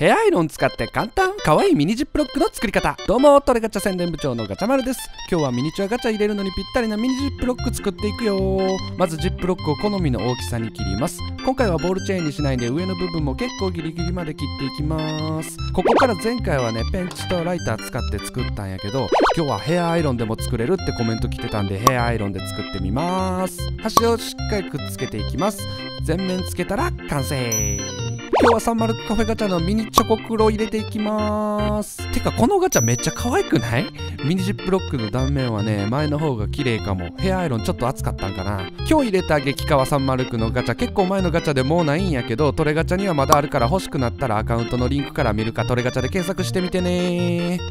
ヘアアイロン使って簡単かわいいミニジップロックの作り方。どうもトレガチャ宣伝部長のガチャマルです。今日はミニチュアガチャ入れるのにぴったりなミニジップロック作っていくよ。まずジップロックを好みの大きさに切ります。今回はボールチェーンにしないで上の部分も結構ギリギリまで切っていきます。ここから前回はねペンチとライター使って作ったんやけど、今日はヘアアイロンでも作れるってコメント来てたんでヘアアイロンで作ってみます。端をしっかりくっつけていきます。全面つけたら完成。今日はサンマルクカフェガチャのミニチョコクロ入れていきます。てかこのガチャめっちゃ可愛くない？ミニジップロックの断面はね前の方が綺麗かも。ヘアアイロンちょっと熱かったんかな。今日入れた激カワサンマルクのガチャ結構前のガチャでもうないんやけど、トレガチャにはまだあるから欲しくなったらアカウントのリンクから見るかトレガチャで検索してみてね。